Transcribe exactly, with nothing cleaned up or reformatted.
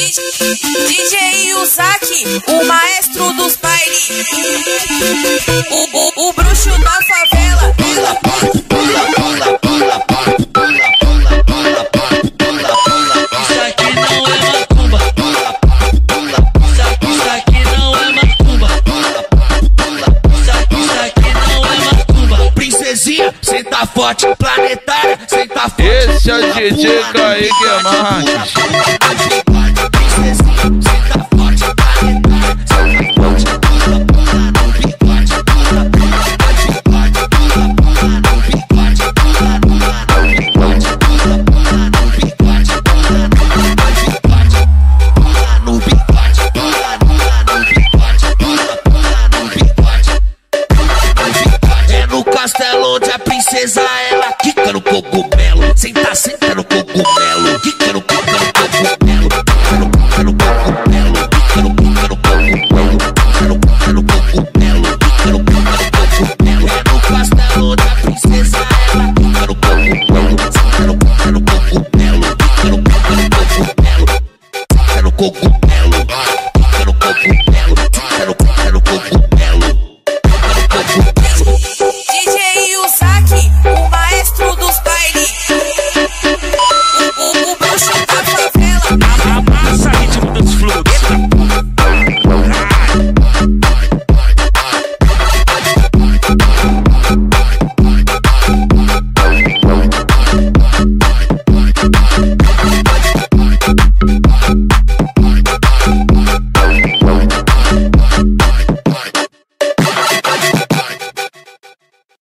D J Yuzak, o maestro dos bailes, o, o, o bruxo da favela. Isso aqui não é macumba. Isso aqui não é macumba. Isso aqui não é macumba. Princesinha, cê tá forte, planetária, cê tá forte. Esse é o D J Kayk, Marques.